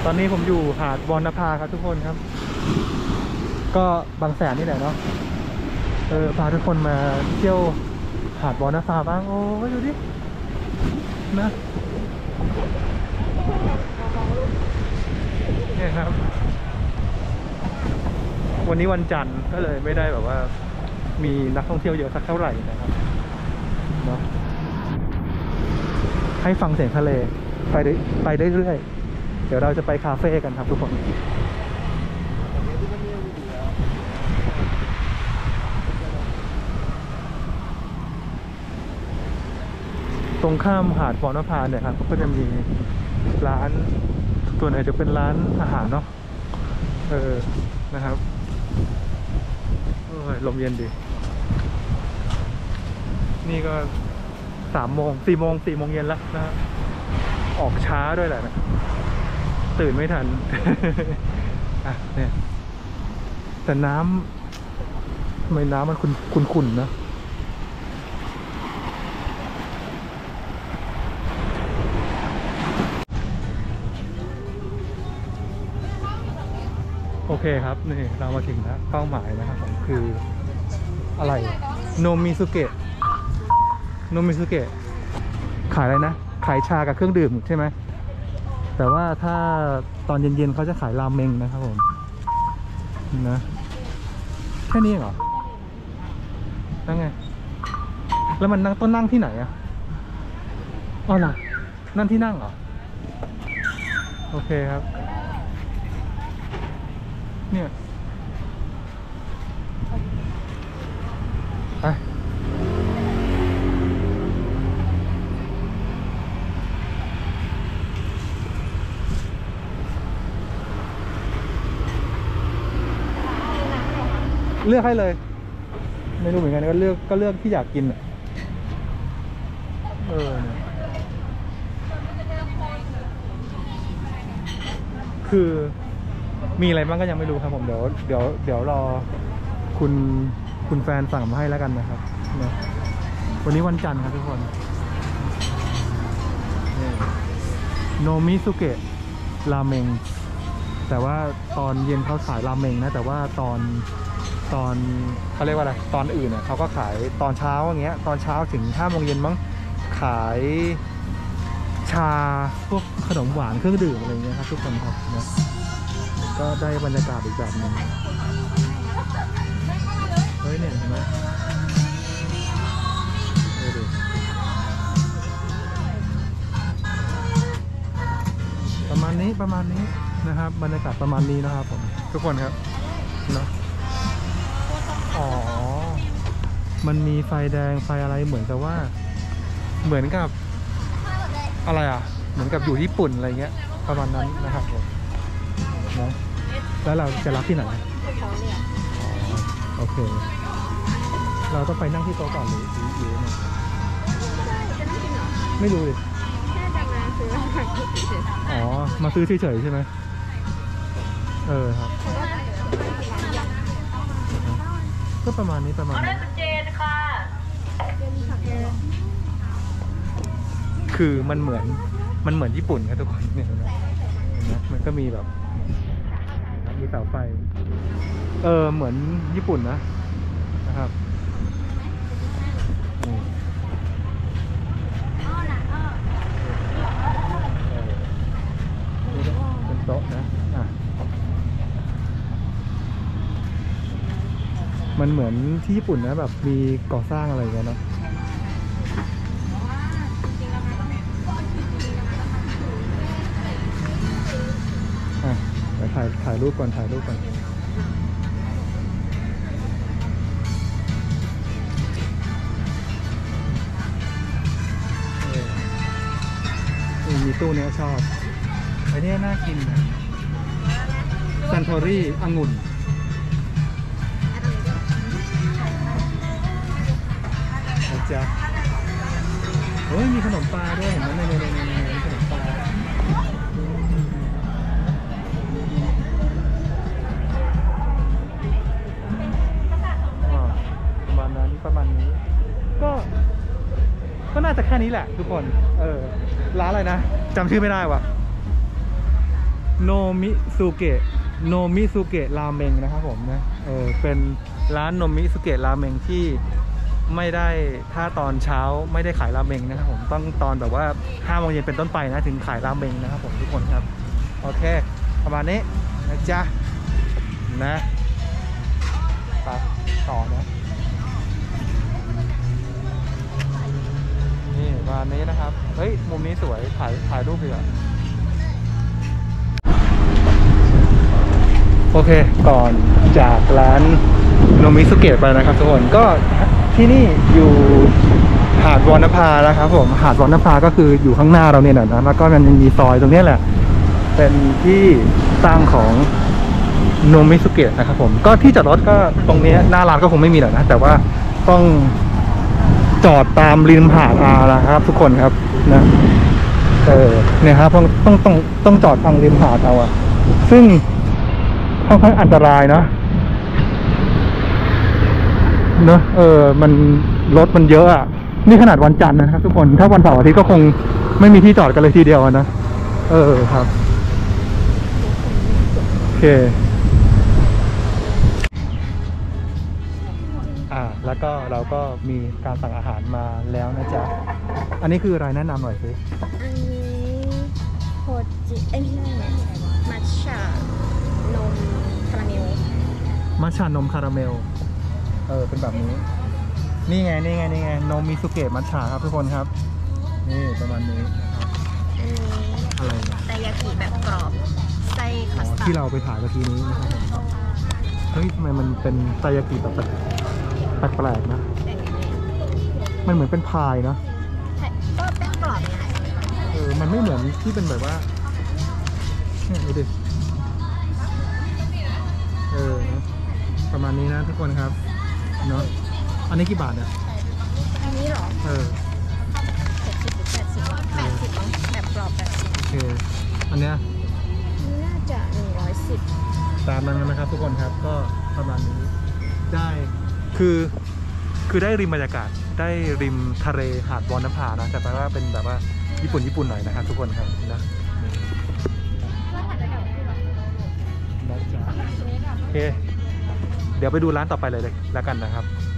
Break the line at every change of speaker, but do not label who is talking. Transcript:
ตอนนี้ผมอยู่หาดวรรณภาครับทุกคนครับก็บางแสนนี่แหละเนาะพาทุกคนมาเที่ยวหาดวรรณภาบ้างโอ้ยดูดินะนี่ครับวันนี้วันจันทร์ก็เลยไม่ได้แบบว่ามีนักท่องเที่ยวเยอะสักเท่าไหร่นะครับเนาะให้ฟังเสียงทะเลไปได้เรื่อยเดี๋ยวเราจะไปคาเฟ่กันครับทุกคนตรงข้ามหาดวรรณภาเนี่ยครับก็จะมีร้านตัวไหนจะเป็นร้านอาหารเนาะนะครับลมเย็นดีนี่ก็4 โมงเย็นแล้วนะฮะออกช้าด้วยแหละนะตื่นไม่ทัน อ่ะเนี่ยแต่น้ำทำไมน้ำมันขุ่นๆนะโอเคครับนี่เรามาถึงแล้วเป้าหมายนะครับผมคืออะไรโนมิสุเกะขายอะไรนะขายชากับเครื่องดื่มใช่ไหมแต่ว่าถ้าตอนเย็นๆเขาจะขายราเมงนะครับผมนะแค่นี้เหรอนั่งไงแล้วมันต้องนั่งที่ไหนอ่ะอ๋อเหรอนั่นที่นั่งเหรอโอเคครับเนี่ยไปเลือกให้เลยไม่รู้เหมือนกันก็เลือกที่อยากกินอ่ะคือมีอะไรบ้างก็ยังไม่รู้ครับผมเดี๋ยวรอคุณแฟนสั่งมาให้แล้วกันนะครับนะวันนี้วันจันทร์ครับทุกคนโนมิสุเกะราเมงแต่ว่าตอนเย็นเขาขายราเมงนะแต่ว่าตอนเขาเรียกว่าอะไรตอนอื่นเนี่ยเขาก็ขายตอนเช้าอย่างเงี้ยตอนเช้าถึง5 โมงเย็นมั้งขายชาพวกขนมหวานเครื่องดื่มอะไรเงี้ยครับทุกคนครับนะก็ได้บรรยากาศอีกแบบนึงเฮ้ยเนี่ยเห็นไหมประมาณนี้นะครับบรรยากาศประมาณนี้นะครับผมทุกคนครับเนาะอ๋อมันมีไฟแดงไฟอะไรเหมือนกับว่าเหมือนกับอะไรอ่ะเหมือนกับอยู่ญี่ปุ่นอะไรเงี้ยประมาณนั้นนะครับผมนะแล้วเราจะรับที่ไหนโอเคเราต้องไปนั่งที่โต๊ะก่อนหรือเนี่ยไม่รู้ดิอ๋อมาซื้อเฉยๆใช่ไหมครับก็ประมาณนี้คือมันเหมือนญี่ปุ่นครับทุกคนเนี่ยนะมันก็มีแบบมีเสาไฟเหมือนญี่ปุ่นนะครับเป็นโต๊ะนะมันเหมือนที่ญี่ปุ่นนะแบบมีก่อสร้างอะไรอย่างเงี้ยเนาะเดี๋ยวถ่ายรูปก่อนมีตู้เนี้ยชอบไอ้นี่น่ากินนะซันโทรี่องุ่นจ๊ะเฮ้ยมีขนมปลาด้วยเห็นไหมในขนมปลาประมาณนี้ก็น่าจะแค่นี้แหละทุกคนร้านอะไรนะจำชื่อไม่ได้ว่ะโนมิสุเกะราเมงนะครับผมนะเป็นร้านโนมิสุเกะราเมงที่ไม่ได้ถ้าตอนเช้าไม่ได้ขายราเมงนะครับผมต้องตอนแบบว่า5 โมงเย็นเป็นต้นไปนะถึงขายราเมงนะครับผมทุกคนครับโอเคประมาณนี้นะจ๊ะนะไปต่อนะนี่ประมาณนี้นะครับเฮ้ยมุมนี้สวยถ่ายรูปดีกว่าโอเคก่อนจากร้านโนมิสุเกะไปนะครับทุกคนก็ที่นี่อยู่หาดวรรณภานะครับผมหาดวรรณภาก็คืออยู่ข้างหน้าเราเนี่ยนะแล้วก็มันมีซอยตรงนี้แหละเป็นที่ตั้งของโนมิสุเกะนะครับผมก็ที่จอดรถก็ตรงนี้หน้าร้านก็คงไม่มีหรอกนะแต่ว่าต้องจอดตามริมหาดนะครับทุกคนครับนะเนี่ยครับต้องจอดทางริมหาดเอาอะซึ่งค่อนข้างอันตรายนะมันรถมันเยอะอ่ะนี่ขนาดวันจันทร์นะครับทุกคนถ้าวันเสาร์อาทิตย์ก็คงไม่มีที่จอดกันเลยทีเดียวนะครับโอเคแล้วก็เราก็มีการสั่งอาหารมาแล้วนะจ๊ะอันนี้คืออะไรแนะนำหน่อยสิ
อันนี้โฮจิไม่ใช่มัทฉะนมคาราเมล
มัทฉะนมคาราเมลเป็นแบบนี้นี่ไงโนมิสุเกะมัทฉะครับทุกคนครับนี่ประมาณนี้นะครับอะไร
ไตยากิแบบกรอบไส้คัสตาร์ด
ที่เราไปถ่ายเมื่อกี้นี้นะครับเฮ้ยทำไมมันเป็นไตยากิแบบแปลกๆนะมันเหมือนเป็นพายเนาะ
ก็แป้งกรอบไง
มันไม่เหมือนที่เป็นแบบว่าเนี่ยดูดิประมาณนี้นะทุกคนครับเนาะอันนี้กี่บาทเนี่ย
อันนี้เหรอ70 หรือ 80 แบบกรอบ80
โอเคอันเนี้ย
น่าจะ110
ตามนั้นนะครับทุกคนครับก็ประมาณนี้ได้คือได้ริมบรรยากาศได้ริมทะเลหาดวรรณภานะแต่แปลว่าเป็นแบบว่าญี่ปุ่นหน่อยนะครับทุกคนครับนะโอเคเดี๋ยวไปดูร้านต่อไปเลยแล้วกันนะครับ